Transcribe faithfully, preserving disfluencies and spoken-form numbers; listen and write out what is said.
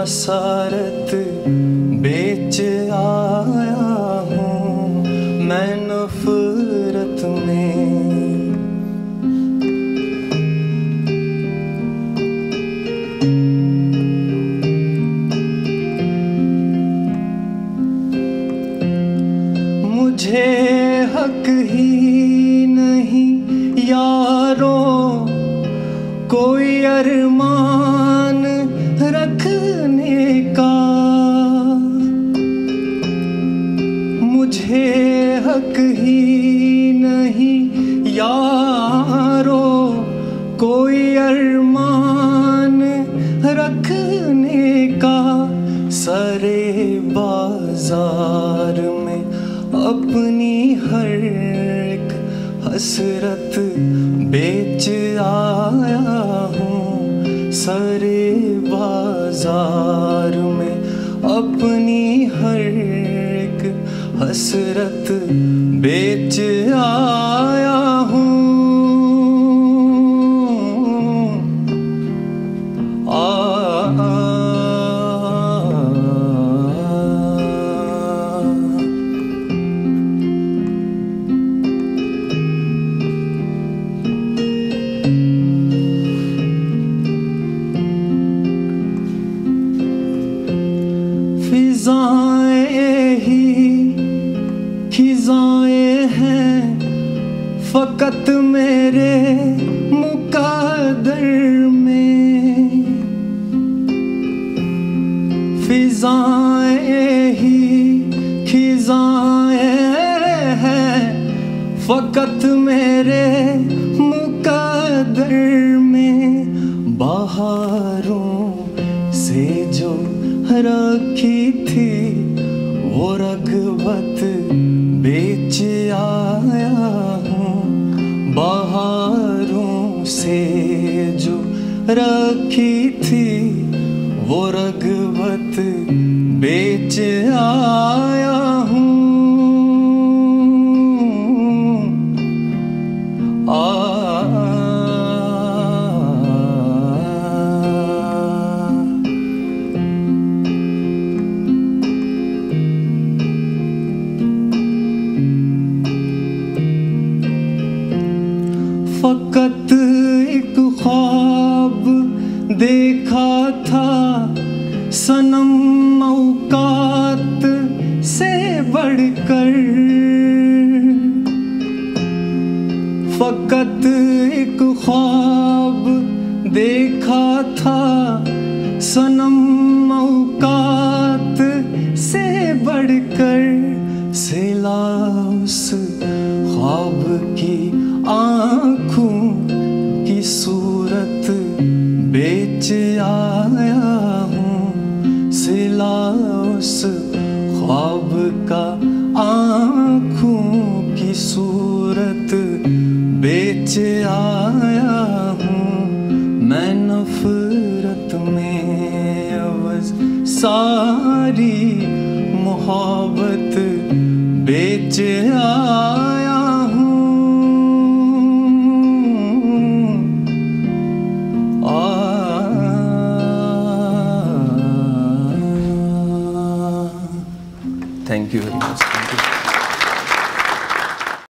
बसारत बेच आया हूँ मैं नफरत में। मुझे हक ही नहीं यारों कोई अरमान रखने का, मुझे हक ही नहीं यारों कोई अरमान रखने का। सरे बाजार में अपनी हर एक हसरत बेच आया हूँ। सरे बाजार में अपनी हर एक हसरत बेच आया हूँ। आ फिजाएं ही खिजाएं हैं फकत मेरे मुकद्दर में। फिजाएं ही खिजाएं हैं फकत मेरे मुकद्दर में। बहारों से जो रखी थी वो रग़बत बेच आया हूँ। बहारों से जो रखी थी वो रग़बत बेच आया हूँ। आ फकत एक ख्वाब देखा था सनम औकात से बढ़कर। फकत एक ख्वाब देखा था सनम औकात से बढ़कर। सिला उस ख्वाब की आँखों की सूरत बेच आया हूँ। सिला उस ख्वाब का आँखों की सूरत बेच आया हूँ मैं नफरत में। अवज़ सारी मोहब्बत बेच आया हूँ। Thank you very much.